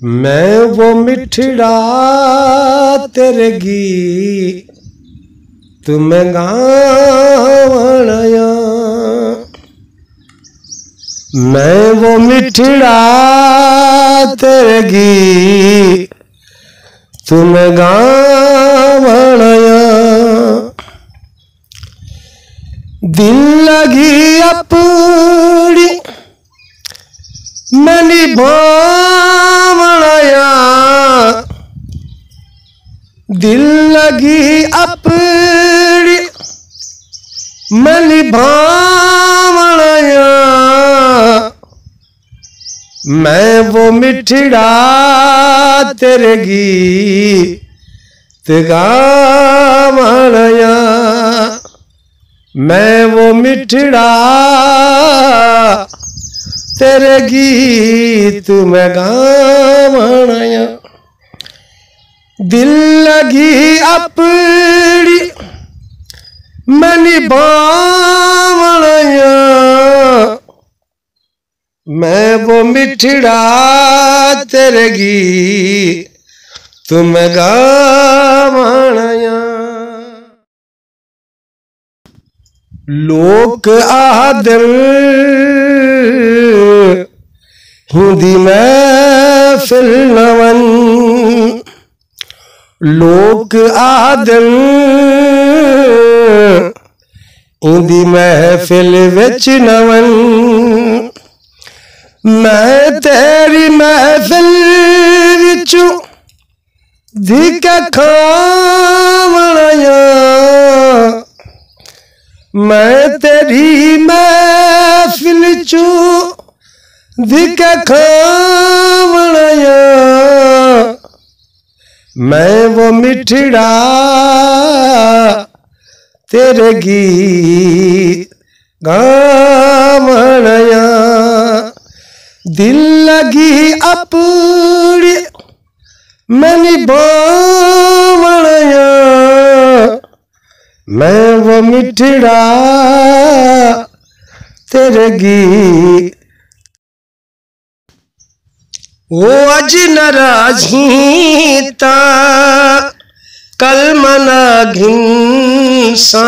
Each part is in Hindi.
मैं वो मिठड़ा तेरे गीत तुम्हें गावणया। मैं वो मिठड़ा तेरे गीत तुम्हें गावणया। दिल लगी अपनी मैं निभावणया। दिल लगी अपनी मैं निभावणया। मैं वो मिठड़ा तेरे गीत गावणया। मैं वो मिठड़ा तेरे गीत में गावणया। दिल लगी अपनी मैं निभावणया। मैं वो मिठड़ा तेरे गीत में गावणया। लोक आदर हिंदी महफिल नवन। लोक आदर हिंदी महफिल विच नवन। मैं तेरी महफिल विचों धिके खावणया। मैं तेरी महफिल चो धिके खावणया। मैं वो मिठड़ा तेरे गीत गावणया। दिल लगी अपनी मैं निभावणया। मैं वो मिठड़ा तेरे गीत। वो अज नाराज़ीता कल मना घिंसा।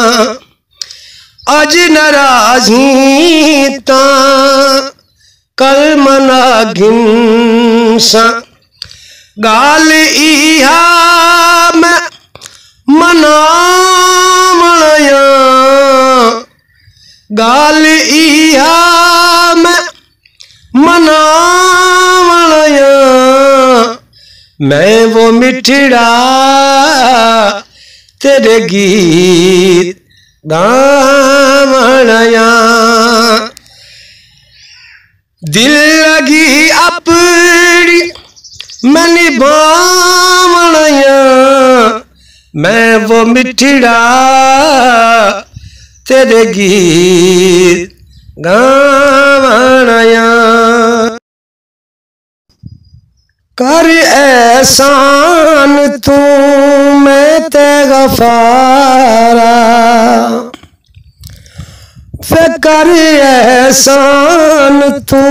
अज नाराज़ीता कल मना घिंसा। गाल इहा मैं मनावणया। गाल इहा मैं मनावणया। मैं वो मिठड़ा तेरे गीत गावणया। दिल लगी अपनी मैं निभावणया। मैं वो मिठड़ा तेरे गीत गावणया। कर एहसान तू मैं ते गफारा। फिर कर एहसान तू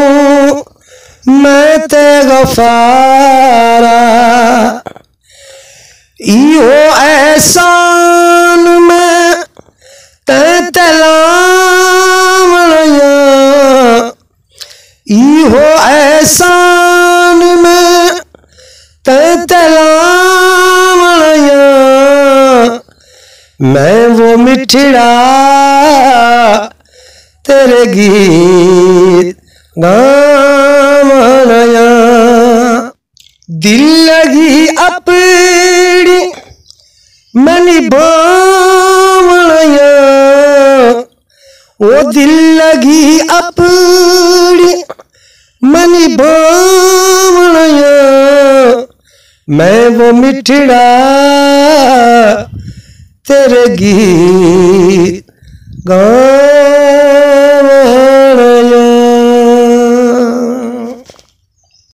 मैं ते गफारा। इहो एहसान मैं ते लावणया। इहो एहसान मैं ते लावणया। मैं वो मिठड़ा तेरे गीत गावणया। दिल लगी अपनी मैं निभावणया। वो दिल लगी अपनी मैं निभावणया। मैं वो मिठड़ा तेरे गीत गावणया।